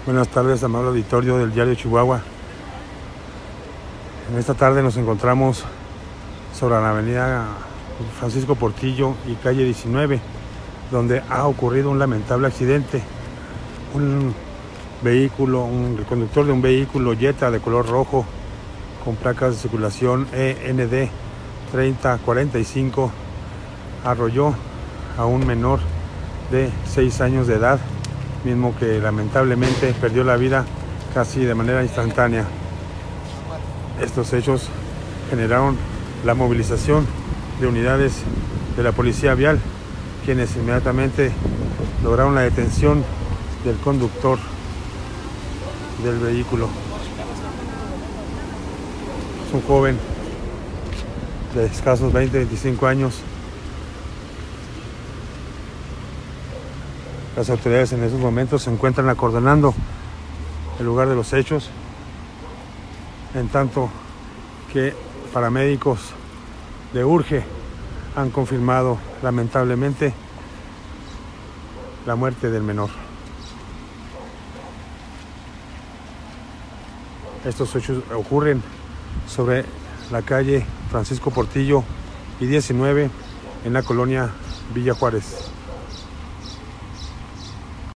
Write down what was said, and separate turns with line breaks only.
Buenas tardes, amable auditorio del Diario Chihuahua. En esta tarde nos encontramos sobre la avenida Francisco Portillo y calle 19, donde ha ocurrido un lamentable accidente. El conductor de un vehículo Jetta de color rojo con placas de circulación END 3045 arrolló a un menor de 6 años de edad, mismo que lamentablemente perdió la vida casi de manera instantánea. Estos hechos generaron la movilización de unidades de la policía vial, quienes inmediatamente lograron la detención del conductor del vehículo. Es un joven de escasos 20-25 años. Las autoridades en esos momentos se encuentran acordonando el lugar de los hechos, en tanto que paramédicos de Urge han confirmado lamentablemente la muerte del menor. Estos hechos ocurren sobre la calle Francisco Portillo y 19 en la colonia Villa Juárez.